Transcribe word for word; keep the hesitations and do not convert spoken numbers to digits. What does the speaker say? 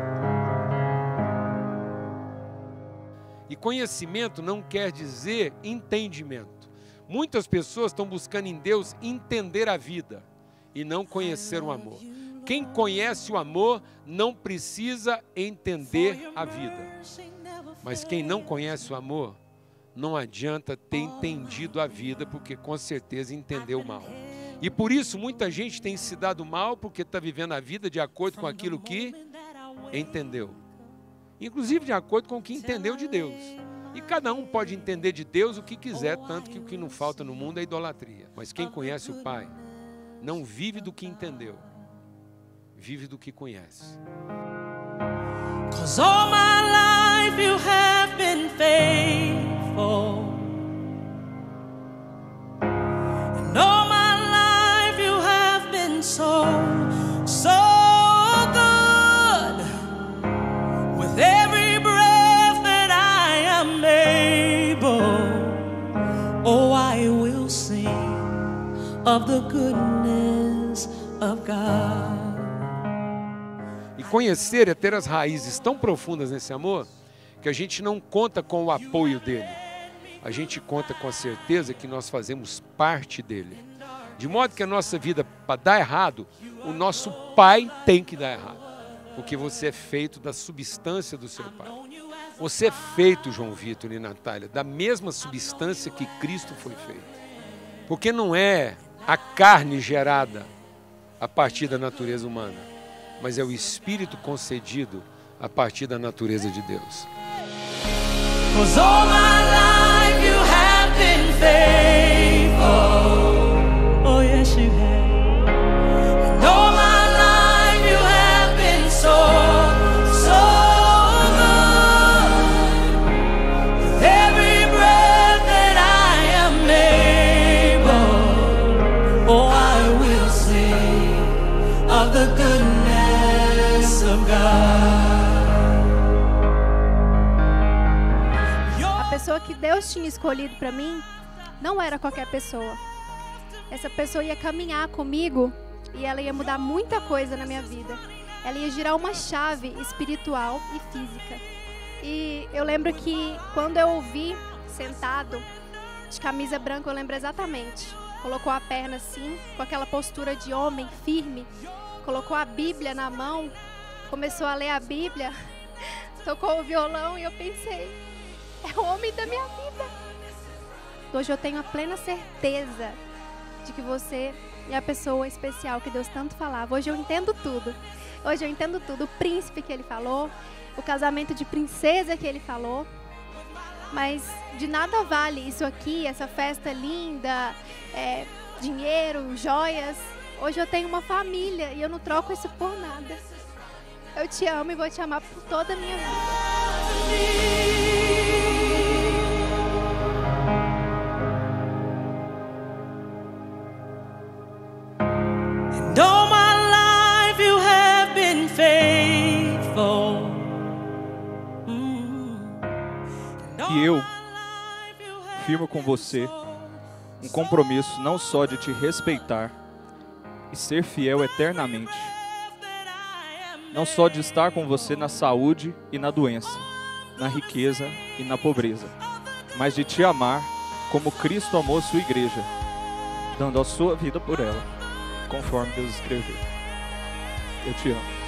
E conhecimento não quer dizer entendimento. Muitas pessoas estão buscando em Deus entender a vida e não conhecer o amor. Quem conhece o amor não precisa entender a vida. Mas quem não conhece o amor, não adianta ter entendido a vida, porque com certeza entendeu o mal. E por isso muita gente tem se dado mal, porque está vivendo a vida de acordo com aquilo que entendeu. Inclusive de acordo com o que entendeu de Deus. E cada um pode entender de Deus o que quiser, tanto que o que não falta no mundo é idolatria. Mas quem conhece o Pai, não vive do que entendeu, vive do que conhece. 'Cause all my life you have been faithful. And all my life you have been so, so good. With every breath that I am able, oh, I will sing of the goodness of God. E conhecer é ter as raízes tão profundas nesse amor que a gente não conta com o apoio dele. A gente conta com a certeza que nós fazemos parte dele. De modo que a nossa vida, para dar errado, o nosso Pai tem que dar errado. Porque você é feito da substância do seu Pai. Você é feito, João Vitor e Natália, da mesma substância que Cristo foi feito. Porque não é a carne gerada a partir da natureza humana, mas é o Espírito concedido a partir da natureza de Deus. 'Cause all my life you have been faithful. Oh yes you have. And all my life you have been so, so good. With every breath that I am able, oh I will sing of the goodness of God. A pessoa que Deus tinha escolhido para mim não era qualquer pessoa. Essa pessoa ia caminhar comigo e ela ia mudar muita coisa na minha vida. Ela ia girar uma chave espiritual e física. E eu lembro que quando eu o vi sentado, de camisa branca, eu lembro exatamente. Colocou a perna assim, com aquela postura de homem firme. Colocou a Bíblia na mão, começou a ler a Bíblia, tocou o violão e eu pensei, é o homem da minha vida. Hoje eu tenho a plena certeza de que você é a pessoa especial que Deus tanto falava. Hoje eu entendo tudo. Hoje eu entendo tudo. O príncipe que ele falou, o casamento de princesa que ele falou. Mas de nada vale isso aqui, essa festa linda, é, dinheiro, joias. Hoje eu tenho uma família e eu não troco isso por nada. Eu te amo e vou te amar por toda a minha vida. And all my life you have been faithful. E eu firmo com você um compromisso não só de te respeitar e ser fiel eternamente, não só de estar com você na saúde e na doença, na riqueza e na pobreza, mas de te amar como Cristo amou a sua igreja, dando a sua vida por ela, conforme Deus escreveu. Eu te amo.